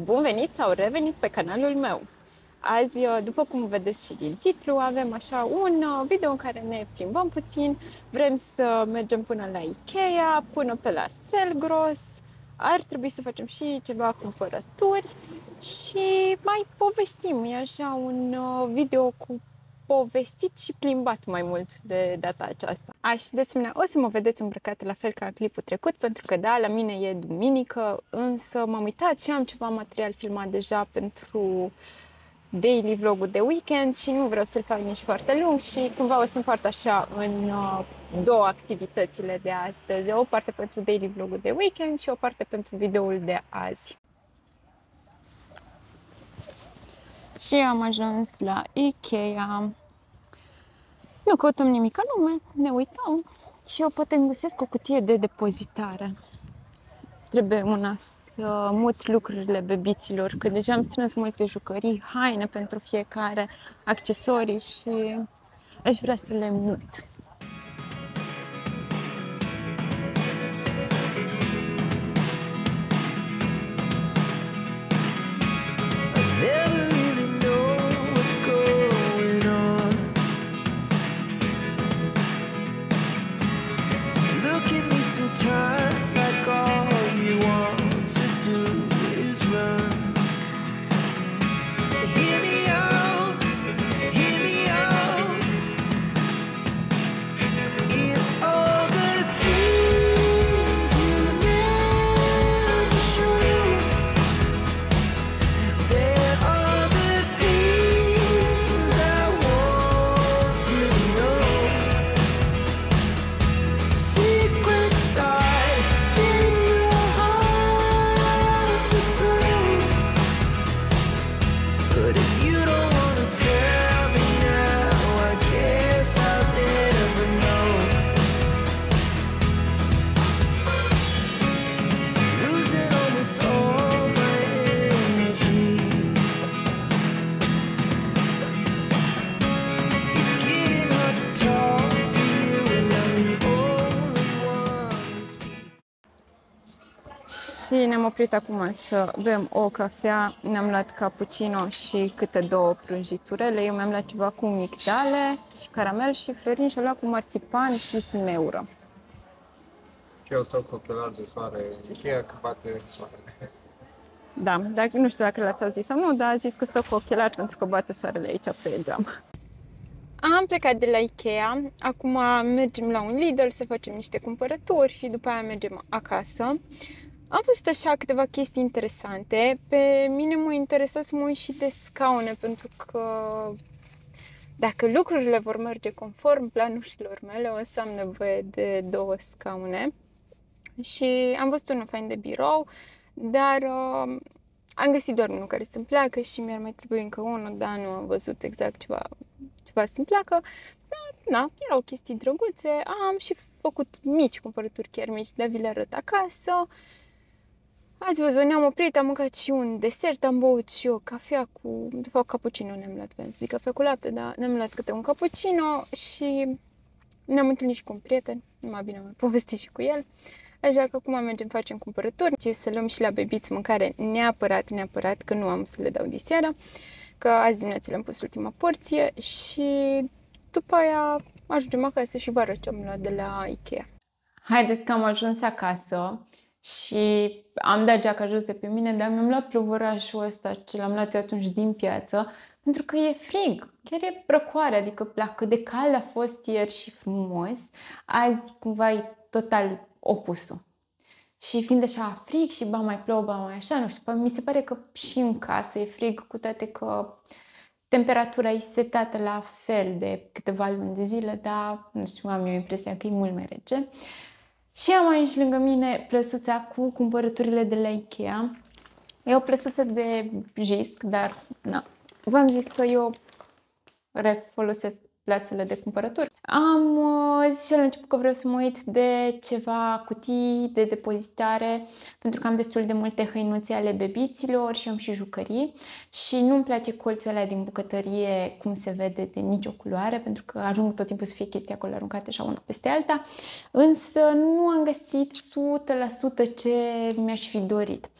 Bun venit sau revenit pe canalul meu! Azi, după cum vedeți și din titlu, avem așa un video în care ne plimbăm puțin. Vrem să mergem până la Ikea, până pe la Selgros. Ar trebui să facem și ceva cumpărături și mai povestim. E așa un video cu povestit și plimbat mai mult de data aceasta. Și de asemenea o să mă vedeți îmbrăcată la fel ca în clipul trecut, pentru că da, la mine e duminică, însă m-am uitat și am ceva material filmat deja pentru daily vlogul de weekend și nu vreau să-l fac nici foarte lung și cumva o să împart așa în două activitățile de astăzi. O parte pentru daily vlogul de weekend și o parte pentru videoul de azi. Și am ajuns la Ikea. Nu căutăm nimic anume, ne uităm și eu poate îmi găsesc o cutie de depozitare. Trebuie una să mut lucrurile bebiților, că deja am strâns multe jucării, haine pentru fiecare, accesorii și aș vrea să le mut. Și ne-am oprit acum să bem o cafea, ne-am luat cappuccino și câte două prânjiturele. Eu mi-am luat ceva cu migdale și caramel și Florin și-a luat cu marțipan și smeură. Și eu stau cu ochelari de soare Ikea că bate soarele. Da, dar nu știu dacă l-ați auzit sau nu, dar a zis că stau cu ochelari pentru că bate soarele aici pe geam. Am plecat de la Ikea, acum mergem la un Lidl să facem niște cumpărături și după aia mergem acasă. Am văzut așa câteva chestii interesante. Pe mine mă interesa să mă uit și de scaune, pentru că dacă lucrurile vor merge conform planurilor mele, o să am nevoie de două scaune. Și am văzut unul fain de birou, dar am găsit doar unul care să-mi placă și mi-ar mai trebui încă unul, dar nu am văzut exact ceva să-mi placă. Dar, na, erau chestii drăguțe. Am și făcut mici cumpărături, chiar mici, dar vi le arăt acasă. Ați văzut, ne-am oprit, am mâncat și un desert, am băut și o cafea cu... De fapt, cappuccino ne-am luat, pentru să zic cafea cu lapte, dar ne-am luat câte un cappuccino și ne-am întâlnit și cu un prieten, numai bine am povestit și cu el. Așa că acum mergem, facem cumpărături, și să luăm și la bebiți mâncare neapărat, că nu am să le dau diseară, că azi dimineața le-am pus ultima porție și după aia ajungem acasă și vă arăt ce am luat de la Ikea. Haideți că am ajuns acasă și am dat geaca jos de pe mine, dar mi-am luat pluvărașul ăsta ce l-am luat eu atunci din piață, pentru că e frig, chiar e răcoare, adică la cât de cald a fost ieri și frumos, azi cumva e total opusul. Și fiind așa frig și ba mai plouă, ba mai așa, nu știu, mi se pare că și în casă e frig, cu toate că temperatura e setată la fel de câteva luni de zile, dar nu știu, am eu impresia că e mult mai rece. Și am aici lângă mine plăsuța cu cumpărăturile de la Ikea. E o plăsuță de jisc, dar na, v-am zis că eu refolosesc plasele de cumpărături. Am zis și la început că vreau să mă uit de ceva cutii de depozitare, pentru că am destul de multe hăinuțe ale bebiților și am și jucării și nu-mi place colțul ăla din bucătărie cum se vede de nicio culoare, pentru că ajung tot timpul să fie chestii acolo aruncate așa una peste alta, însă nu am găsit 100% ce mi-aș fi dorit.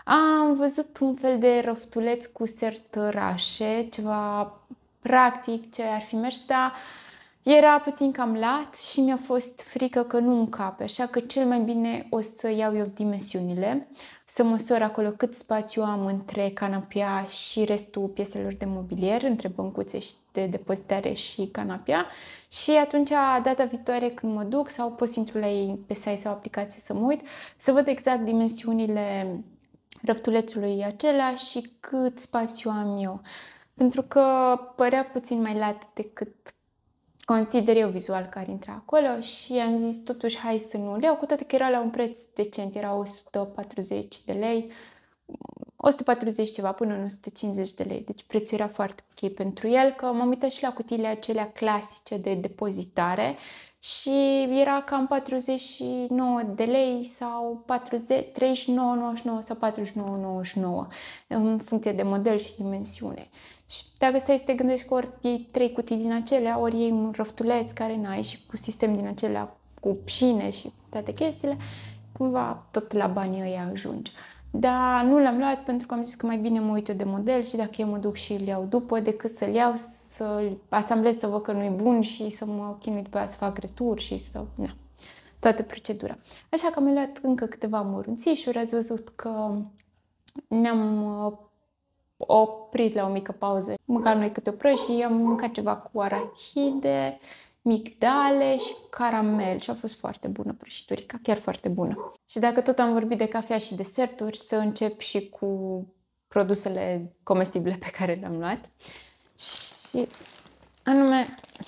Am văzut un fel de răftuleț cu sertărașe, ceva practic ce ar fi mers, dar era puțin cam lat și mi-a fost frică că nu încape, așa că cel mai bine o să iau eu dimensiunile, să măsor acolo cât spațiu am între canapea și restul pieselor de mobilier, între băncuțe și de depozitare și canapea, și atunci data viitoare când mă duc sau pot să intru la ei pe site sau aplicație să mă uit, să văd exact dimensiunile răftulețului acela și cât spațiu am eu. Pentru că părea puțin mai lat decât consider eu vizual că ar intra acolo și am zis totuși hai să nu le iau, cu toate că era la un preț decent, era 140 de lei, 140 ceva până în 150 de lei, deci prețul era foarte ok pentru el, că m-am uitat și la cutiile acelea clasice de depozitare și era cam 49 de lei sau 39,99 sau 49,99 în funcție de model și dimensiune. Și dacă stai să te gândești că ori iei 3 cutii din acelea, ori iei un răftuleț care n-ai și cu sistem din acelea cu șine și toate chestiile, cumva tot la banii ăia ajungi. Dar nu l-am luat pentru că am zis că mai bine mă uit eu de model și dacă eu mă duc și îl iau după, decât să-l iau, să-l asamblez, să văd că nu-i bun și să mă chinui după aia să fac returi și să... Na, toată procedura. Așa că am luat încă câteva mărunțișuri, ați văzut că ne-am oprit la o mică pauză. Mâncam noi câte o prăjie, am mâncat ceva cu arahide, migdale și caramel și a fost foarte bună prăjiturica, chiar foarte bună. Și dacă tot am vorbit de cafea și deserturi, să încep și cu produsele comestibile pe care le-am luat. Și anume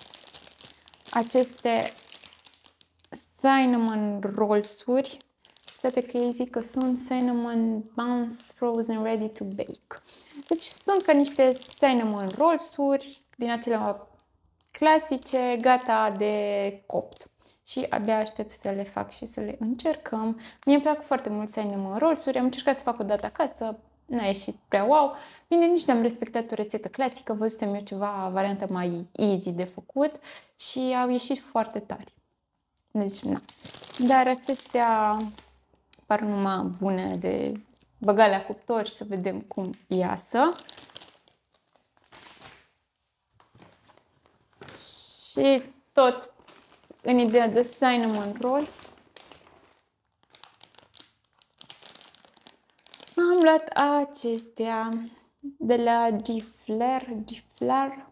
aceste cinnamon rolls-uri, toate că ei zic că sunt cinnamon buns frozen ready to bake. Deci sunt ca niște cinnamon rolls-uri din acelea clasice, gata de copt. Și abia aștept să le fac și să le încercăm. Mie îmi plac foarte mult cinnamon rolls-uri, am încercat să fac o dată acasă, n-a ieșit prea wow. Bine, nici n-am respectat o rețetă clasică, văzusem eu ceva variantă mai easy de făcut și au ieșit foarte tari. Deci, na. Dar acestea par numai bune de băgat la cuptor și să vedem cum iasă. Și tot în ideea de cinnamon rolls am luat acestea de la Giflar.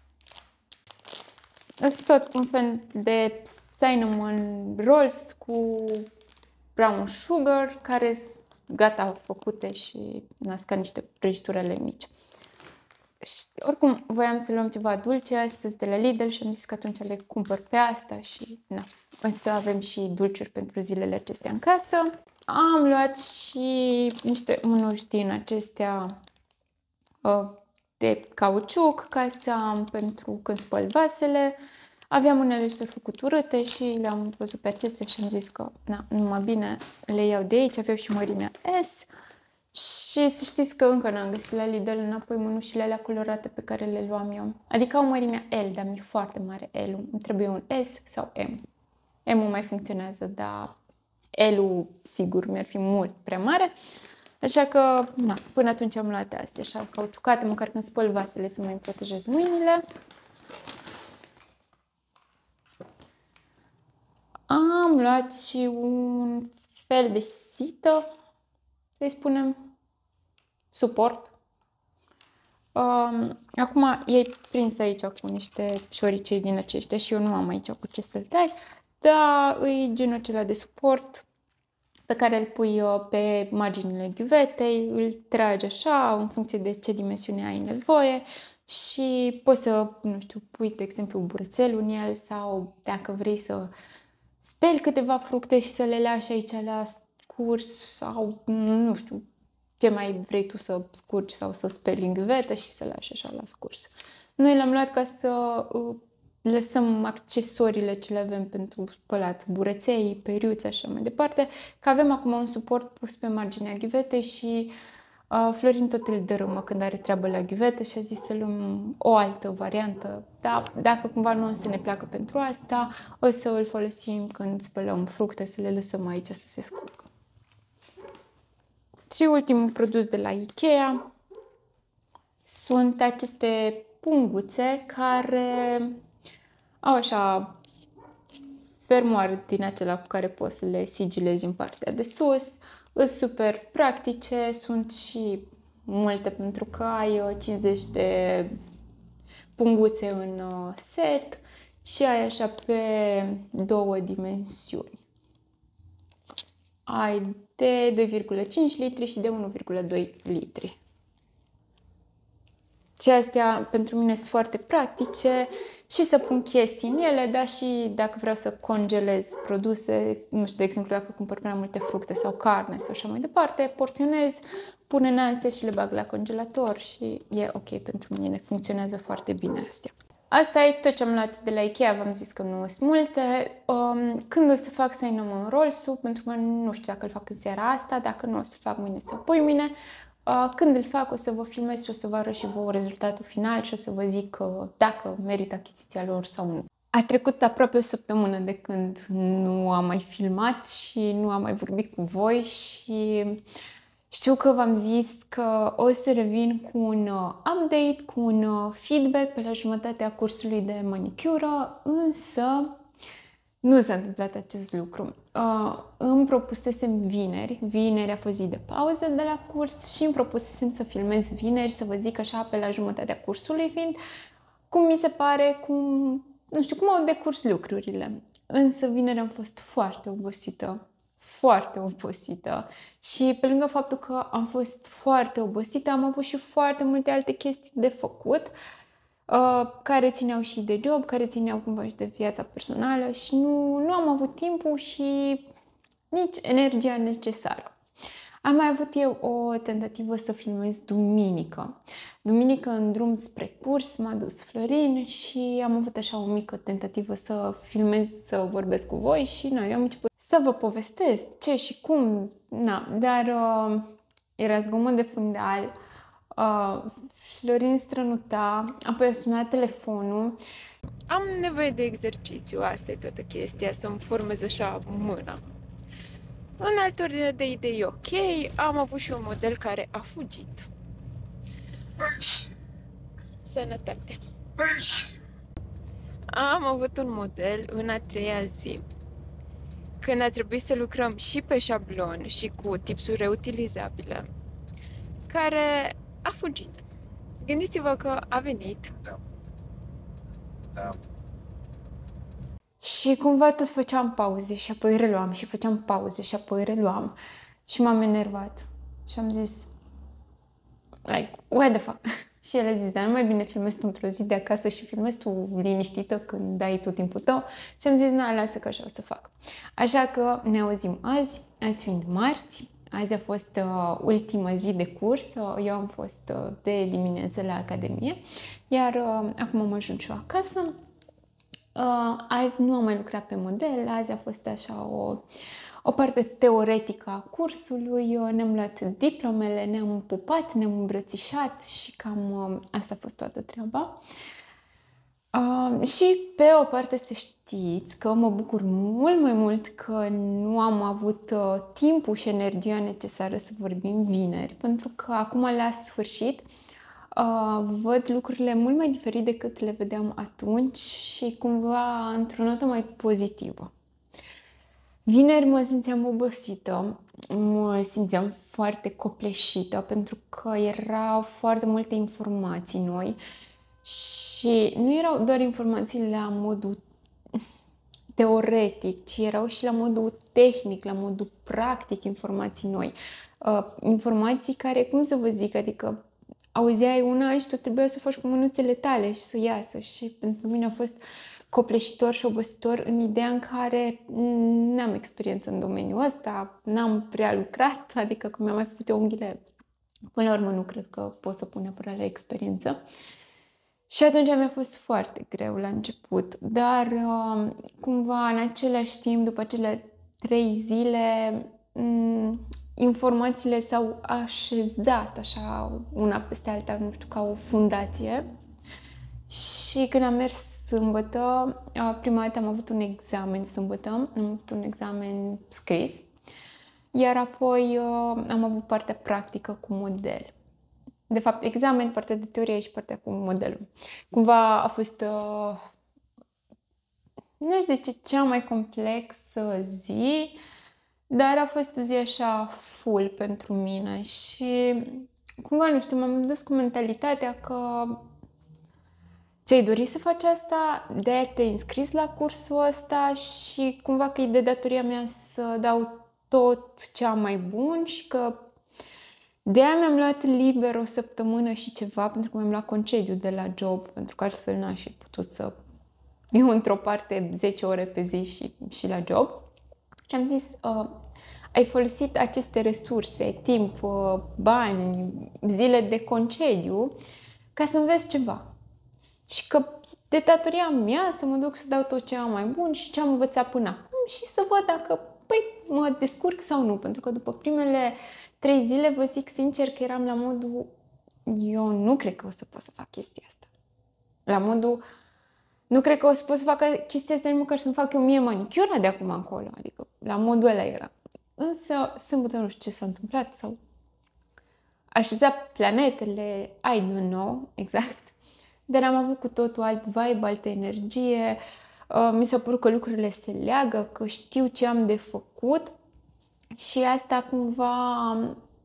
Sunt tot un fel de cinnamon rolls cu brown sugar care sunt gata făcute și nasc ca niște prăjiturele mici. Și, oricum, voiam să luăm ceva dulce astăzi de la Lidl și am zis că atunci le cumpăr pe asta și na, o să avem și dulciuri pentru zilele acestea în casă. Am luat și niște mânuși din acestea de cauciuc ca să am pentru când spăl vasele. Aveam unele să făcut urâte și le-am văzut pe acestea și am zis că na, numai bine le iau de aici. Aveau și mărimea S. Și să știți că încă n-am găsit la Lidl înapoi mânușile alea colorate pe care le luam eu. Adică au mărimea L, dar mi-e foarte mare L-ul. Îmi trebuie un S sau M. M-ul mai funcționează, dar L-ul sigur mi-ar fi mult prea mare. Așa că, na, până atunci am luat astea așa cauciucate, măcar când spăl vasele să mai protejez mâinile. Am luat și un fel de sită, să-i spunem, suport. Acum e prins aici cu niște șoricei din aceștia și eu nu am aici cu ce să-l tai, dar e genul acela de suport pe care îl pui pe marginile ghiuvetei, îl tragi așa în funcție de ce dimensiune ai nevoie și poți să, nu știu, pui, de exemplu, burețelul în el sau dacă vrei să speli câteva fructe și să le lași aici la scurs sau, nu știu, ce mai vrei tu să scurgi sau să speli în ghiuvetă și să lași așa la scurs. Noi l-am luat ca să lăsăm accesoriile ce le avem pentru spălat, bureței, periuțe, așa mai departe, că avem acum un suport pus pe marginea ghiuvetei și Florin tot îl dărâmă când are treabă la ghiuvetă și a zis să luăm o altă variantă. Dar dacă cumva nu o să ne placă pentru asta, o să îl folosim când spălăm fructe, să le lăsăm aici să se scurgă. Și ultimul produs de la IKEA sunt aceste punguțe care au așa fermoar din acela cu care poți să le sigilezi în partea de sus. Sunt super practice, sunt și multe pentru că ai 50 de punguțe în set și ai așa pe 2 dimensiuni. Ai de 2,5 litri și de 1,2 litri. Și astea pentru mine sunt foarte practice și să pun chestii în ele, dar și dacă vreau să congelez produse, nu știu, de exemplu, dacă cumpăr prea multe fructe sau carne sau așa mai departe, porționez, pun în astea și le bag la congelator și e ok pentru mine, funcționează foarte bine astea. Asta e tot ce am luat de la IKEA, v-am zis că nu sunt multe. Când o să fac cinnamon rolls-ul, pentru că nu știu dacă îl fac în seara asta, dacă nu o să fac mâine sau poimâine, când îl fac o să vă filmez și o să vă arăt și vouă rezultatul final și o să vă zic dacă merită achiziția lor sau nu. A trecut aproape o săptămână de când nu am mai filmat și nu am mai vorbit cu voi și știu că v-am zis că o să revin cu un update, cu un feedback pe la jumătatea cursului de manicură, însă nu s-a întâmplat acest lucru. Îmi propusesem vineri a fost zi de pauză de la curs și îmi propusesem să filmez vineri, să vă zic așa pe la jumătatea cursului fiind, cum mi se pare, nu știu, cum au decurs lucrurile. Însă vineri am fost foarte obosită și pe lângă faptul că am fost foarte obosită, am avut și foarte multe alte chestii de făcut care țineau și de job, care țineau cumva și de viața personală și nu am avut timpul și nici energia necesară. Am mai avut eu o tentativă să filmez duminică. Duminică în drum spre curs m-a dus Florin și am avut așa o mică tentativă să filmez, să vorbesc cu voi și eu am început să vă povestesc ce și cum, dar era zgomot de fundal. Florin strănuta, apoi a sunat telefonul. Am nevoie de exercițiu, asta e toată chestia, să-mi formez așa mâna. În altă ordine de idei, ok, am avut și un model care a fugit. Sănătate! Am avut un model în a 3-a zi, când a trebuit să lucrăm și pe șablon și cu tipsuri reutilizabile, care a fugit. Gândiți-vă că a venit. Da. Și cumva tot făceam pauze și apoi reluam și făceam pauze și apoi reluam. Și m-am enervat. Și am zis, like, what the fuck? Și el a zis, dar nu mai bine filmezi tu într-o zi de acasă și filmezi tu liniștită când ai tot timpul tău. Și am zis, lasă că așa o să fac. Așa că ne auzim azi fiind marți. Azi a fost ultima zi de curs, eu am fost de dimineață la Academie, iar acum am ajuns și eu acasă. Azi nu am mai lucrat pe model, azi a fost așa o parte teoretică a cursului, ne-am luat diplomele, ne-am pupat, ne-am îmbrățișat și cam asta a fost toată treaba. Și pe o parte să știți că mă bucur mult mai mult că nu am avut timpul și energia necesară să vorbim vineri, pentru că acum la sfârșit văd lucrurile mult mai diferit decât le vedeam atunci și cumva într-o notă mai pozitivă. Vineri mă simțeam obosită, mă simțeam foarte copleșită pentru că erau foarte multe informații noi și nu erau doar informații la modul teoretic, ci erau și la modul tehnic, la modul practic informații noi. Informații care, cum să vă zic, adică auzeai una și tu trebuia să faci cu mânuțele tale și să iasă și pentru mine a fost copleșitor și obositor în ideea în care n-am experiență în domeniul ăsta, n-am prea lucrat, adică că mi-am mai făcut eu unghiile, până la urmă nu cred că pot să pun neapărat la experiență. Și atunci mi-a fost foarte greu la început, dar cumva în același timp, după cele 3 zile, informațiile s-au așezat așa una peste alta, nu știu, ca o fundație. Și când am mers sâmbătă, prima dată am avut un examen sâmbătă, am avut un examen scris iar apoi am avut partea practică cu model. De fapt, examen, partea de teorie și partea cu modelul. Cumva a fost, nu aș zice cea mai complexă zi, dar a fost o zi așa full pentru mine și cumva, nu știu, m-am dus cu mentalitatea că ți-ai dorit să faci asta, de-aia te-ai înscris la cursul ăsta și cumva că e de datoria mea să dau tot ce am mai bun și că de-aia mi-am luat liber o săptămână și ceva, pentru că mi-am luat concediu de la job, pentru că altfel n-aș fi putut să fiu într-o parte 10 ore pe zi și la job. Și am zis, ai folosit aceste resurse, timp, bani, zile de concediu, ca să înveți ceva. Și că de datoria mea să mă duc să dau tot ce am mai bun și ce am învățat până acum și să văd dacă, mă descurc sau nu. Pentru că după primele 3 zile, vă zic sincer că eram la modul, eu nu cred că o să pot să fac chestia asta. La modul, nu cred că o să pot să fac chestia asta nici măcar să-mi fac eu mie manicura de acum încolo. Adică la modul ăla era. Însă, sâmbătă nu știu ce s-a întâmplat sau așezat planetele, I don't know exact. Dar am avut cu totul alt vibe, altă energie. Mi s-a părut că lucrurile se leagă, că știu ce am de făcut și asta cumva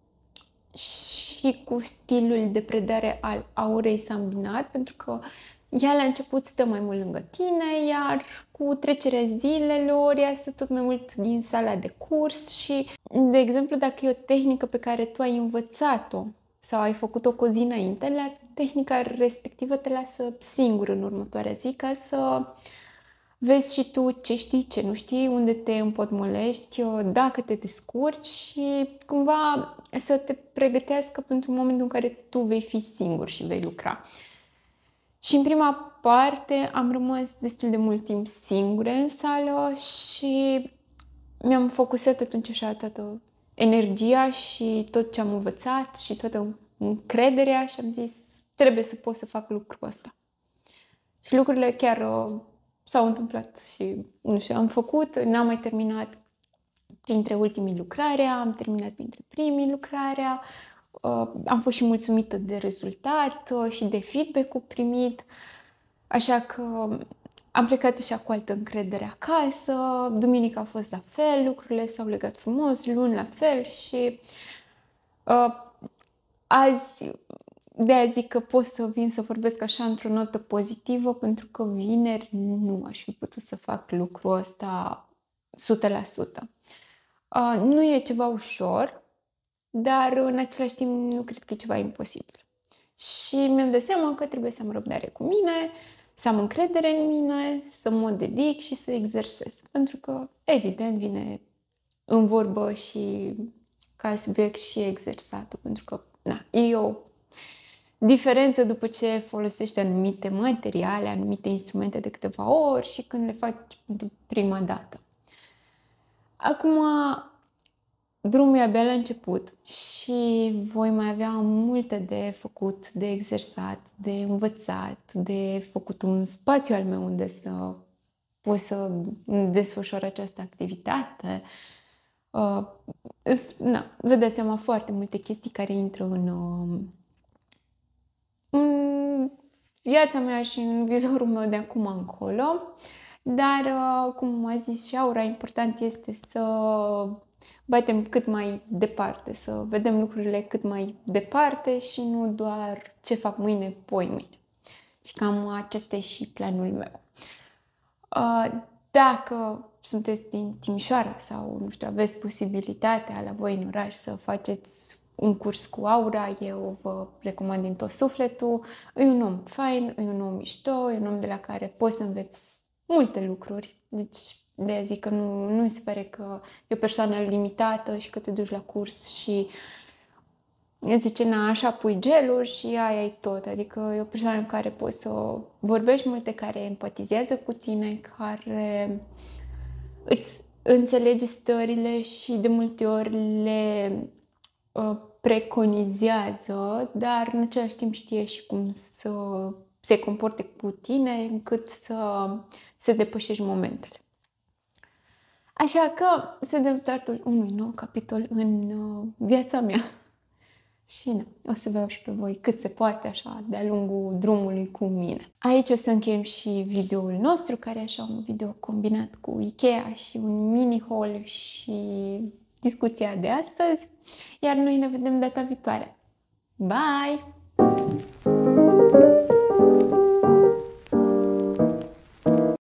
și cu stilul de predare al Aurei s-a îmbinat, pentru că ea la început stă mai mult lângă tine, iar cu trecerea zilelor ea stă tot mai mult din sala de curs și, de exemplu, dacă e o tehnică pe care tu ai învățat-o sau ai făcut-o cu o zi înainte, la tehnica respectivă te lasă singur în următoarea zi ca să vezi și tu ce știi, ce nu știi, unde te împotmolești, dacă te descurci și cumva să te pregătească pentru momentul în care tu vei fi singur și vei lucra. Și în prima parte am rămas destul de mult timp singură în sală și mi-am focusat atunci așa toată energia și tot ce am învățat și toată încrederea și am zis, trebuie să pot să fac lucrul ăsta. Și lucrurile chiar s-au întâmplat și, nu știu, am făcut, n-am mai terminat printre ultimii lucrarea, am terminat printre primii lucrarea, am fost și mulțumită de rezultat și de feedback-ul primit, așa că am plecat așa cu altă încredere acasă, duminica a fost la fel, lucrurile s-au legat frumos, luni la fel și azi, de-aia zic că pot să vin să vorbesc așa într-o notă pozitivă, pentru că vineri nu aș fi putut să fac lucrul ăsta 100%. Nu e ceva ușor, dar în același timp nu cred că e ceva imposibil. Și mi-am dat seama că trebuie să am răbdare cu mine, să am încredere în mine, să mă dedic și să exersez. Pentru că, evident, vine în vorbă și ca subiect și exersatul, pentru că e o diferență după ce folosești anumite materiale, anumite instrumente de câteva ori și când le faci pentru prima dată. Acum, drumul e abia la început și voi mai avea multe de făcut, de exersat, de învățat, de făcut un spațiu al meu unde să pot să desfășor această activitate. Vă dați seama, foarte multe chestii care intră în viața mea și în vizorul meu de acum încolo. Dar, cum a zis și Aura, important este să batem cât mai departe, să vedem lucrurile cât mai departe și nu doar ce fac mâine, poi mâine. Și cam acesta e și planul meu. Dacă sunteți din Timișoara sau, nu știu, aveți posibilitatea la voi în oraș să faceți un curs cu Aura, eu vă recomand din tot sufletul. E un om fain, e un om mișto, e un om de la care poți să înveți multe lucruri. Deci, de-aia zic că nu mi se pare că e o persoană limitată și că te duci la curs și îți zice, așa pui gelul și aia e tot. Adică e o persoană cu care poți să vorbești multe, care empatizează cu tine, care îți înțelege stările și de multe ori le preconizează, dar în același timp știe și cum să se comporte cu tine încât să depășești momentele. Așa că să dăm startul unui nou capitol în viața mea. Și na, o să vă și pe voi cât se poate așa de-a lungul drumului cu mine. Aici o să încheiem și videoul nostru, care e așa un video combinat cu Ikea și un mini haul și discuția de astăzi. Iar noi ne vedem data viitoare. Bye!